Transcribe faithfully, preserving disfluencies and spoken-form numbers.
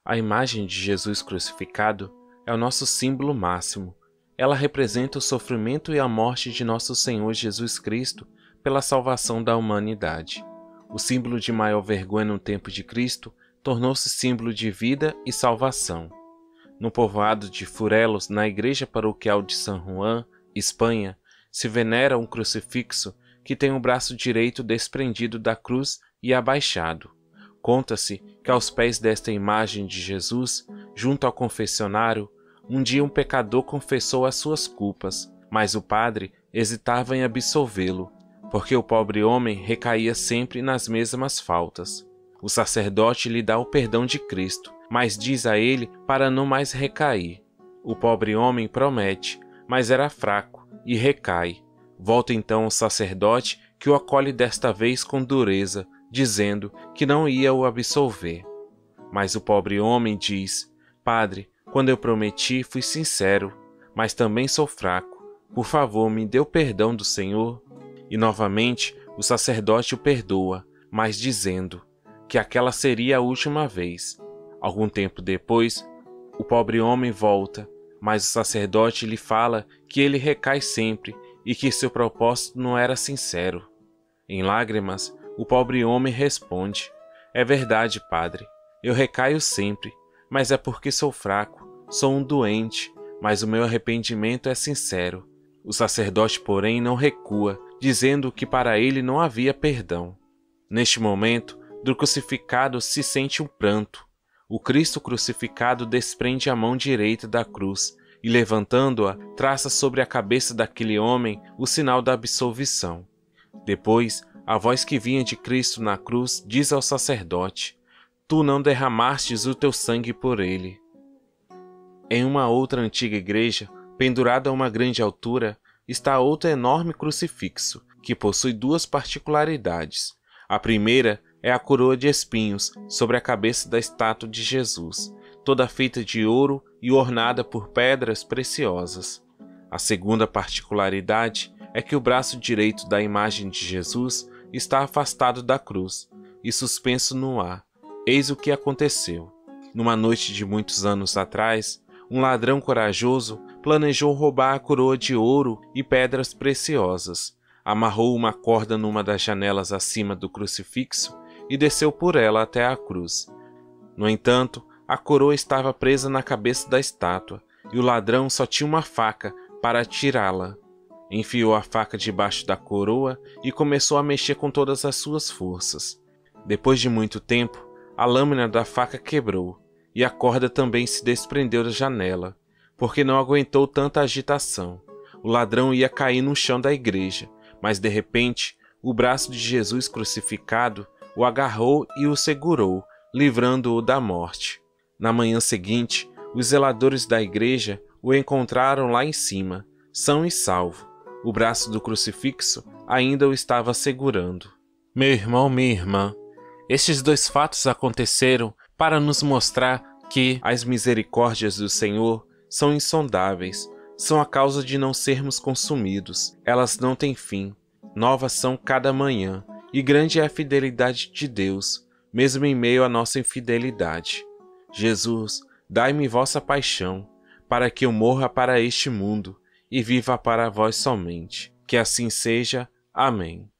A imagem de Jesus crucificado é o nosso símbolo máximo. Ela representa o sofrimento e a morte de nosso Senhor Jesus Cristo pela salvação da humanidade. O símbolo de maior vergonha no tempo de Cristo tornou-se símbolo de vida e salvação. No povoado de Furelos, na igreja paroquial de San Juan, Espanha, se venera um crucifixo que tem o braço direito desprendido da cruz e abaixado. Conta-se que aos pés desta imagem de Jesus, junto ao confessionário, um dia um pecador confessou as suas culpas, mas o padre hesitava em absolvê-lo, porque o pobre homem recaía sempre nas mesmas faltas. O sacerdote lhe dá o perdão de Cristo, mas diz a ele para não mais recair. O pobre homem promete, mas era fraco e recai. Volta então o sacerdote, que o acolhe desta vez com dureza, dizendo que não ia o absolver. Mas o pobre homem diz: Padre, quando eu prometi, fui sincero, mas também sou fraco. Por favor, me dê o perdão do Senhor. E novamente o sacerdote o perdoa, mas dizendo que aquela seria a última vez. Algum tempo depois, o pobre homem volta, mas o sacerdote lhe fala que ele recai sempre e que seu propósito não era sincero. Em lágrimas, o pobre homem responde: É verdade, padre, eu recaio sempre, mas é porque sou fraco, sou um doente, mas o meu arrependimento é sincero. O sacerdote, porém, não recua, dizendo que para ele não havia perdão. Neste momento, do crucificado se sente um pranto. O Cristo crucificado desprende a mão direita da cruz e, levantando-a, traça sobre a cabeça daquele homem o sinal da absolvição. Depois, a voz que vinha de Cristo na cruz diz ao sacerdote: Tu não derramastes o teu sangue por ele. Em uma outra antiga igreja, pendurada a uma grande altura, está outro enorme crucifixo, que possui duas particularidades. A primeira é a coroa de espinhos sobre a cabeça da estátua de Jesus, toda feita de ouro e ornada por pedras preciosas. A segunda particularidade é que o braço direito da imagem de Jesus está afastado da cruz e suspenso no ar. Eis o que aconteceu. Numa noite de muitos anos atrás, um ladrão corajoso planejou roubar a coroa de ouro e pedras preciosas. Amarrou uma corda numa das janelas acima do crucifixo e desceu por ela até a cruz. No entanto, a coroa estava presa na cabeça da estátua e o ladrão só tinha uma faca para tirá-la. Enfiou a faca debaixo da coroa e começou a mexer com todas as suas forças. Depois de muito tempo, a lâmina da faca quebrou e a corda também se desprendeu da janela, porque não aguentou tanta agitação. O ladrão ia cair no chão da igreja, mas de repente o braço de Jesus crucificado o agarrou e o segurou, livrando-o da morte. Na manhã seguinte, os zeladores da igreja o encontraram lá em cima, são e salvo. O braço do crucifixo ainda o estava segurando. Meu irmão, minha irmã, estes dois fatos aconteceram para nos mostrar que as misericórdias do Senhor são insondáveis, são a causa de não sermos consumidos. Elas não têm fim, novas são cada manhã, e grande é a fidelidade de Deus, mesmo em meio à nossa infidelidade. Jesus, dai-me vossa paixão, para que eu morra para este mundo e viva para vós somente. Que assim seja. Amém.